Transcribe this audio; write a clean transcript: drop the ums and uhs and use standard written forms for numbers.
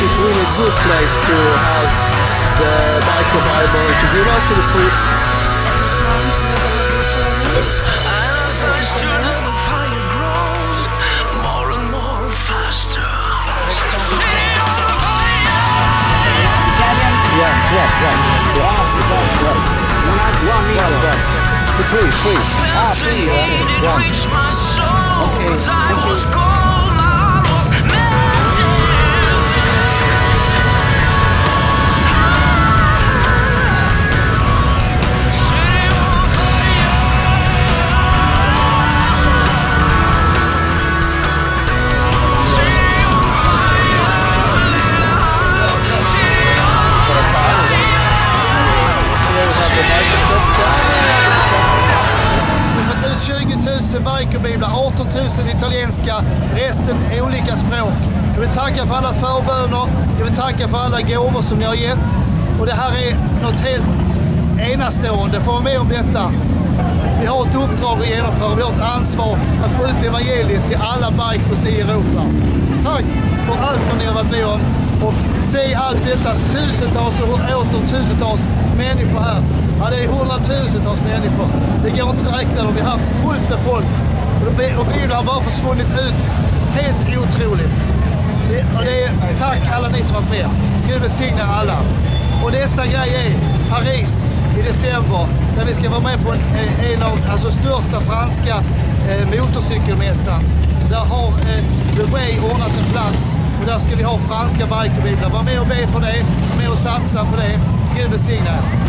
is really a good place to have the Biker Bible to give out to the poor. Free. Biblar, 18 000 italienska, resten är olika språk. Jag vill tacka för alla förböner, jag vill tacka för alla gåvor som ni har gett. Och det här är något helt enastående, få vara med om detta. Vi har ett uppdrag att genomföra, vi har ett ansvar att få ut evangeliet till alla bikers i Europa. Tack för allt som ni har varit med om och se allt detta, tusentals och åter tusentals människor här. Ja, det är 100 000-tals människor. Det går inte att räkna dem. Vi har haft fullt med folk. Och bilar har bara försvunnit ut. Helt otroligt. Och det är tack alla ni som varit med. Gud välsigne alla. Och nästa grej är Paris i december. Där vi ska vara med på en av största franska motorcykelmässan. Där har The Way ordnat en plats. Och där ska vi ha franska bikerbilar. Var med och be för det. Var med och satsa på det. Gud välsigne.